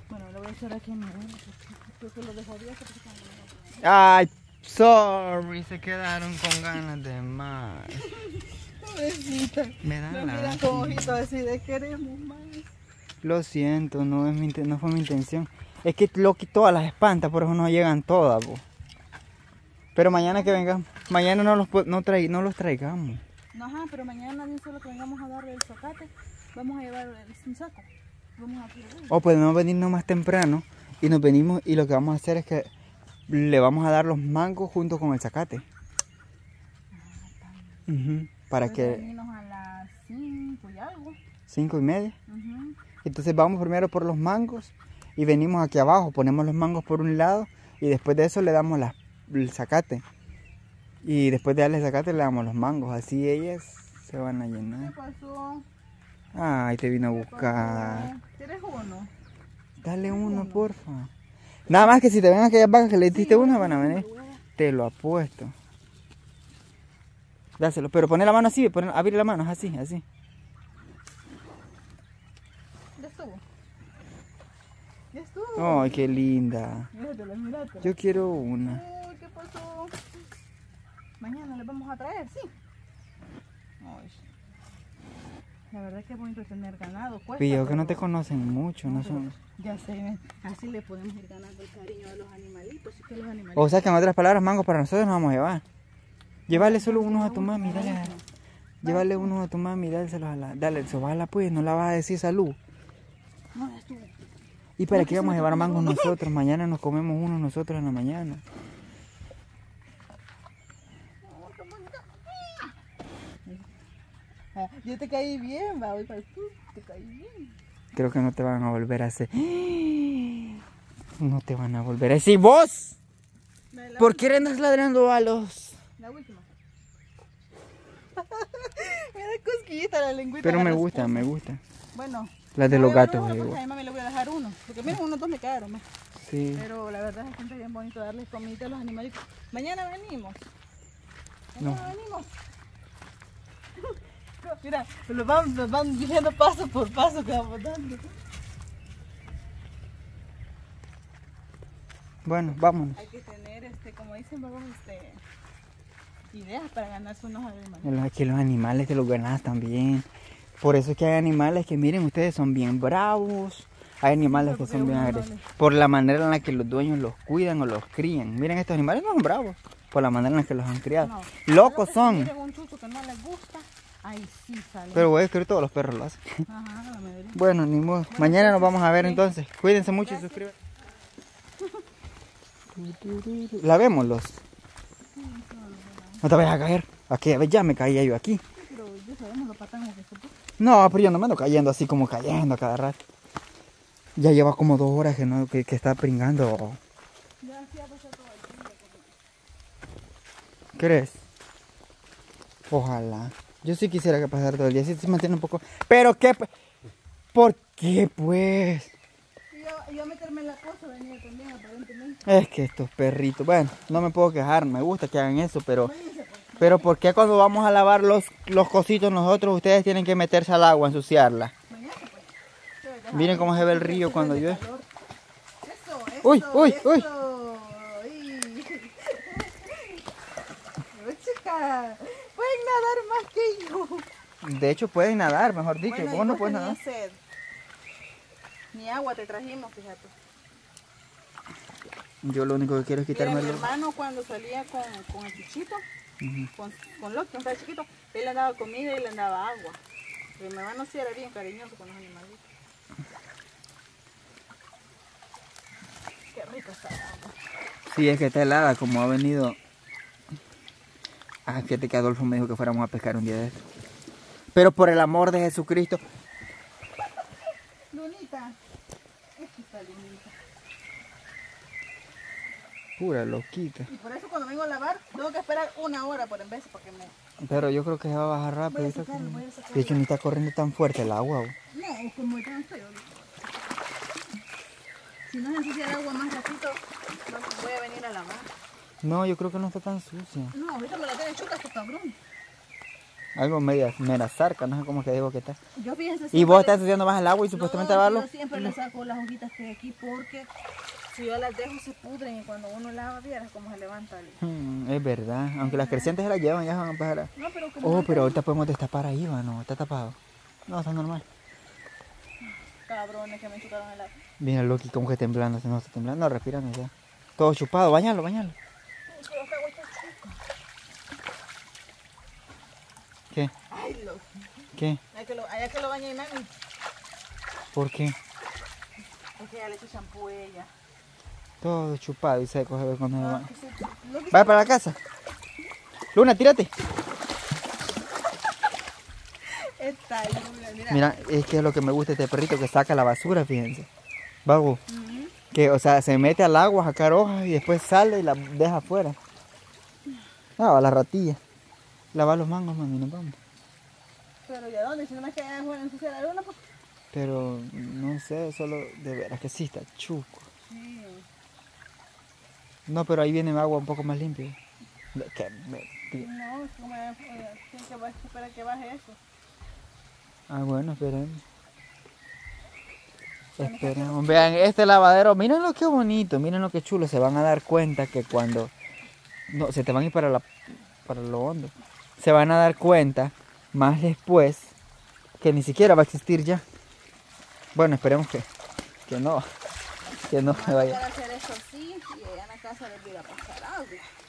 Bueno, lo voy a echar aquí en mi abuela. Creo que lo dejo abierto porque están muy... Ay, sorry, se quedaron con ganas de más. Pobrecita. Me dan Me miran lástima. con ojitos así de queremos más. Lo siento, no fue mi intención. Es que Loki todas las espanta, por eso no llegan todas, po. Pero mañana que vengan, mañana no los traigamos. No, ajá, pero mañana de un solo que vengamos a darle el zacate, vamos a llevar un saco. Vamos a tirar. O podemos venirnos más temprano y nos venimos y lo que vamos a hacer es que le vamos a dar los mangos junto con el zacate. Para Puede que... venirnos a las 5 y algo. 5:30. Entonces vamos primero por los mangos y venimos aquí abajo, ponemos los mangos por un lado y después de eso le damos el zacate. Y después de darle el zacate le damos los mangos, así ellas se van a llenar. ¿Qué pasó? Ay, te vino a buscar. ¿Quieres uno? Dale uno, porfa. Nada más que si te ven aquellas vacas que le diste una, van a venir. Te lo apuesto. Dáselo, pero poné la mano así, abrir la mano, así, así. Ya estuvo. Ya estuvo. Ay, qué linda. Míratela, míratela. Yo quiero una. Uy, ¿qué pasó? Mañana les vamos a traer, sí. Ay. La verdad es que es bonito tener ganado. Cuesta, Pillo, que no te pero... conocen mucho, no son... Ya sé, así le podemos ir ganando el cariño a los animalitos. Y que los animalitos... O sea que en otras palabras, mangos para nosotros nos vamos a llevar. Llévale solo unos a tu mami, dale. Llévale unos a tu mami, dáselos a la... Dale, sobala pues, no la vas a decir salud. No, ya estuvo. ¿Y para qué vamos a llevar mangos nosotros? Mañana nos comemos uno nosotros en la mañana. Yo te caí bien, va, hoy para tú, te caí bien. Creo que no te van a volver a hacer... No te van a volver a decir vos. ¿Por qué andas ladrando a los...? La última. Me da cosquillita la lengüita. Pero me gusta, me gusta. Bueno. Las de los gatos, A digo. mi mami le voy a dejar uno. Porque miren, unos dos me quedaron. Sí. Pero la verdad es que siempre bien bonito darles comida a los animalitos. Mañana venimos. Mañana venimos. Mira, nos van diciendo paso por paso que vamos dando. Bueno, vámonos. Hay que tener, como dicen, vamos, ideas para ganarse unos animales. Aquí los animales te los ganas también. Por eso es que hay animales que, miren, ustedes son bien bravos. Hay animales que son bien agresivos. Por la manera en la que los dueños los cuidan o los crían. Miren, estos animales no son bravos. Por la manera en la que los han criado. No. Locos son. Si miren un chucho que no les gusta, ahí sí sale. Pero voy a decir, todos los perros lo hacen. Ajá, la mayoría. Bueno, ni modo. Mañana nos vamos a ver entonces. Cuídense mucho y suscríbanse. Lavémoslos. No te vayas a caer. Aquí, a ver, ya me caía yo aquí. Pero ya sabemos lo patamos que se puso. No, pero yo no me ando cayendo así como cayendo a cada rato. Ya lleva como 2 horas que está pringando. Ya hacía pasar todo el día. ¿Crees? Ojalá. Yo sí quisiera que pasara todo el día. Sí se mantiene un poco. ¿Pero qué? ¿Por qué, pues? Y yo a meterme en la cosa venía también, aparentemente. Es que estos perritos... Bueno, no me puedo quejar. Me gusta que hagan eso, pero... Pero ¿por qué cuando vamos a lavar los cositos nosotros, ustedes tienen que meterse al agua, ensuciarla? Miren cómo se ve el río cuando llueve. Eso, Uy, uy, uy. Chica, pueden nadar más que yo. De hecho, pueden nadar, mejor dicho. Bueno, Vos no puedes nadar. sed. Ni agua te trajimos, fíjate. Yo lo único que quiero es quitarme Mira, mi el... hermano cuando salía con el chichito, con Loki, cuando estaba chiquito, él le daba comida y le daba agua. Pero mi hermano sí era bien cariñoso con los animalitos. Qué rico está el agua. Sí, es que está helada, como ha venido... Ah, fíjate que Adolfo me dijo que fuéramos a pescar un día de estos. Pero por el amor de Jesucristo. Lunita. Esta está lunita. Pura loquita. Y por eso cuando vengo a lavar, tengo que esperar 1 hora por en vez para que me... Pero yo creo que se va a bajar rápido. Voy a sacarlo. De hecho, ni está corriendo tan fuerte el agua. No, como tan feo. Si no se ensucia el agua más ratito, no voy a venir a lavar. No, yo creo que no está tan sucia. No, ahorita me la tiene chuca este cabrón. Algo media zarca, no sé cómo que digo que está. Yo fíjense. Y vos estás haciendo más el agua y supuestamente no, lavarlo. yo siempre le saco las hojitas que hay aquí porque si yo las dejo se pudren y cuando uno lava vieras cómo se levanta. Es verdad, aunque las crecientes se las llevan, ya se van a empezar a... No, pero pero ahorita podemos destapar ahí, ¿no? Está tapado. No, está normal. Cabrones que me chuparon el agua. Mira Loki como que temblando, no está temblando, no, respirando ya. Todo chupado, bañalo. ¿Qué? Ay, Loki. ¿Qué? Allá que lo bañe mami. ¿Por qué? Porque ya le echo champú a ella. Todo chupado y seco se ve cuando se baña. Loki, Vaya para la casa. Luna, tírate. Esta Luna, mira. Mira, es que es lo que me gusta de este perrito que saca la basura, fíjense. Vago. Que, o sea, se mete al agua a sacar hojas y después sale y la deja afuera. Ah, a la ratilla. Lavar los mangos, mami, nos vamos. Pero ¿y a dónde? Si no me queda afuera ensucia la luna, pues. Pero, no sé, solo de veras que sí está chuco. Sí. No, pero ahí viene agua un poco más limpia. ¿Qué? No, es como tiene que esperar que baje eso. Ah, bueno, esperemos. Vean, este lavadero, miren lo que bonito, miren lo que chulo. Se van a dar cuenta que cuando... No, se te van a ir para lo hondo. Se van a dar cuenta más después que ni siquiera va a existir ya. Bueno, esperemos que no se vaya. Van a hacer eso así y allá en la casa les voy a pasar agua.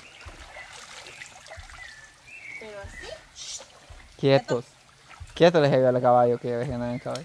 Pero así. Quietos les llevo al caballo que dejen en el caballo.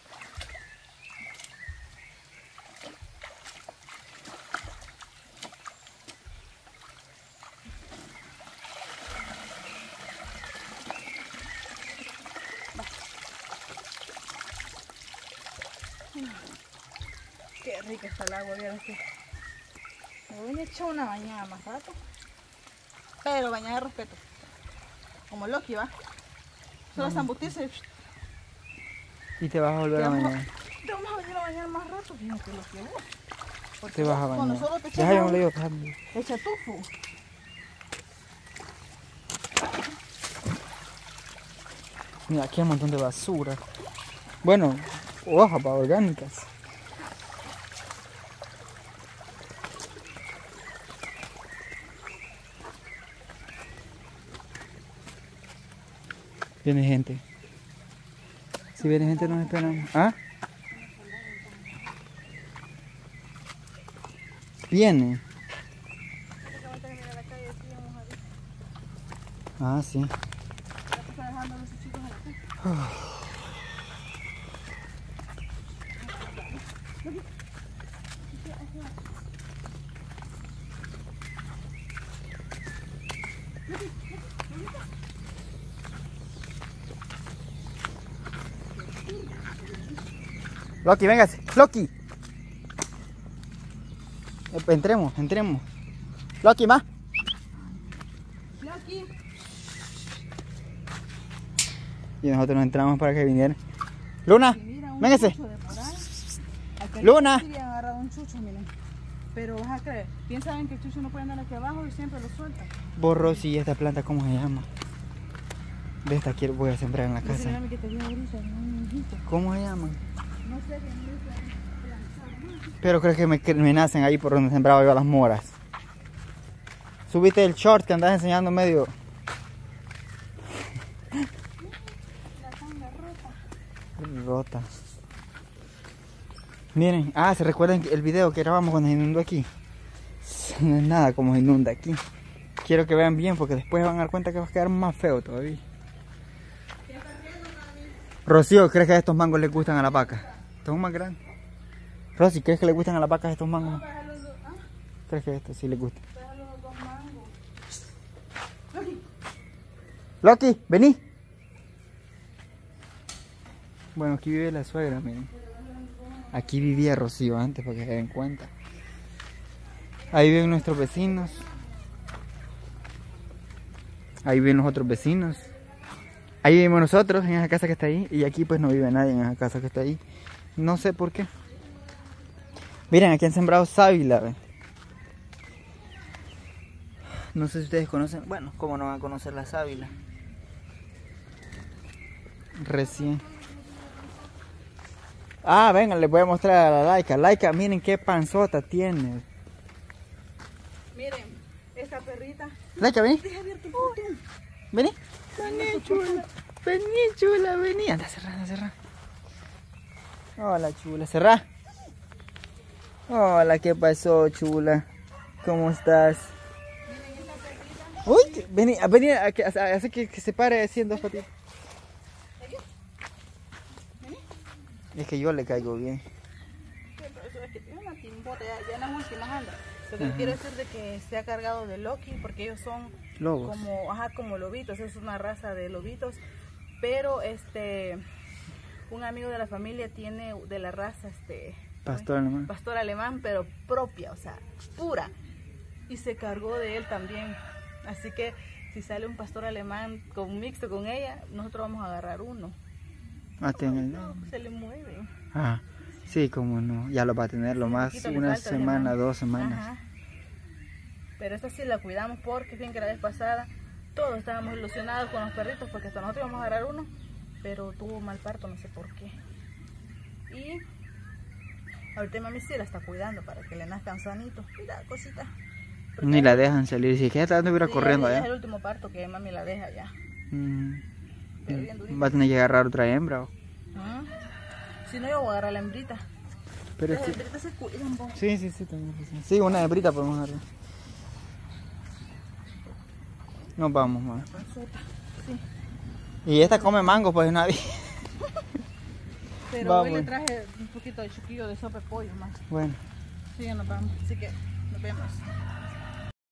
Qué rica está el agua, vieron que. Me voy a echar una bañada más rato. Pero bañada de respeto. Como Loki, ¿va? Solo es zambutirse. Y te vas a volver a bañar. Te vamos a venir a bañar más rato, fíjate lo que vos. Porque Te vas a bañar. cuando solo te Ya yo echas le digo, echa tufo. mira, aquí hay un montón de basura. Bueno, hojas orgánicas. Viene gente. Si viene gente nos esperamos. ¿Ah? Viene. Ah, sí. Loki, véngase. Loki. Entremos. Loki, más. Loki. Y nosotros nos entramos para que viniera. Luna, véngase. Luna. Sí, han agarrado un chucho, miren. Pero vas a creer, piensan que el chucho no puede andar aquí abajo y siempre lo sueltan. Borro, sí, esta planta, ¿cómo se llama? De esta quiero, voy a sembrar en la casa. Que te vi ahorita, ¿no? ¿Cómo se llaman? No sé, Pero creo que me nacen ahí por donde sembraba yo las moras. Subiste el short que andas enseñando medio. la tanga rota. Rota. Miren, se recuerdan el video que grabamos cuando se inundó aquí. No es nada como se inunda aquí. Quiero que vean bien porque después van a dar cuenta que va a quedar más feo todavía. Rocío, ¿crees que estos mangos les gustan a la vaca? Estos son más grandes. Rosy, ¿crees que le gustan a las vacas estos mangos? ¿Crees que estos sí les gustan? Loki, vení. Bueno, aquí vive la suegra, miren. Aquí vivía Rocío antes, para que se den cuenta. Ahí viven nuestros vecinos. Ahí viven los otros vecinos. Ahí vivimos nosotros, en esa casa que está ahí. Y aquí pues no vive nadie en esa casa que está ahí. No sé por qué. Miren, aquí han sembrado sábila. ¿Ve? No sé si ustedes conocen. Bueno, ¿cómo no van a conocer la sábila? Recién. Ah, venga, les voy a mostrar a la Laika. Laika, miren qué panzota tiene. Miren, esta perrita. Laika, vení. Deja abierto el portón. Vení. Vení, chula. Vení, chula, vení. Anda, cerrá, anda, cerrá. Hola, chula, cerrá. Hola, ¿qué pasó, chula? ¿Cómo estás? Uy, vení, vení, hace que se pare haciendo patitas. Es que yo le caigo bien. Sí, pero eso es que tiene una timbota, ya en las últimas anda. Lo que quiero decir de que se ha cargado de Loki, porque ellos son Lobos. como lobitos, es una raza de lobitos, pero un amigo de la familia tiene de la raza Pastor alemán. pastor alemán, pero propia, o sea, pura, y se cargó de él también. Así que si sale un pastor alemán con mixto con ella, nosotros vamos a agarrar uno. Ah, tiene. No, se le mueve. Ah, sí, cómo no. Ya lo va a tener lo más Poquito le una falta, semana, ¿verdad? 2 semanas. Ajá. Pero esta sí la cuidamos porque bien que la vez pasada todos estábamos ilusionados con los perritos porque hasta nosotros íbamos a agarrar uno, pero tuvo mal parto, no sé por qué. Y ahorita mami sí la está cuidando para que le nazcan sanitos. Mira, cosita. Ni la dejan salir, si es que ya estuviera corriendo Es allá. el último parto que mami la deja ya. Pero bien durito. Va a tener que agarrar otra hembra. Ah, si no, yo voy a agarrar la hembrita. Pero Las sí. hembritas se cuidan, po. Sí, también. Sí, una hembrita podemos agarrar. Nos vamos, mamá. Panzota, sí. Y esta come mango, pues nadie. Pero Vamos. hoy le traje un poquito de chiquillo de sopa de pollo más. Bueno. Sí, ya nos vamos. Así que nos vemos.